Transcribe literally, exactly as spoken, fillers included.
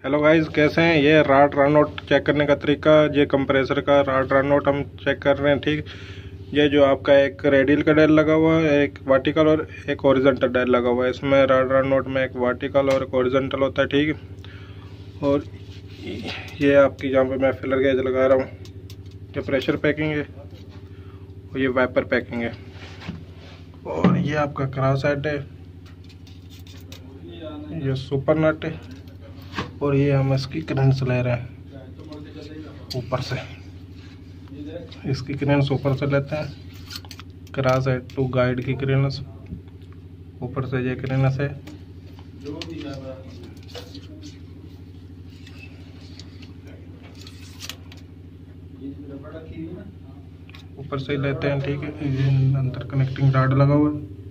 Hello guys, कैसे हैं? ये राड रन आउट चेक करने का तरीका, ये कंप्रेसर का राड रन आउट हम चेक कर रहे हैं। ठीक, ये जो आपका एक रेडियल का डायल लगा हुआ है, एक वर्टिकल और एक हॉरिजॉन्टल डायल लगा हुआ है। इसमें राड रन आउट में एक वर्टिकल और एक हॉरिजॉन्टल होता है। ठीक, और ये आपकी जहाँ पे मैं फिलर गेज लगा रहा हूँ, ये प्रेशर पैकिंग है और ये वाइपर पैकिंग है। और ये आपका क्रॉस हेड है, ये सुपर नट है, और ये हम इसकी क्रेंस ले रहे हैं ऊपर से। इसकी क्रेंस ऊपर से लेते हैं, क्रॉस हेड टू गाइड की क्रेंस ऊपर से, ये क्रेंस है। ऊपर से लेते हैं। ठीक है, ये अंदर कनेक्टिंग राड लगा हुआ है।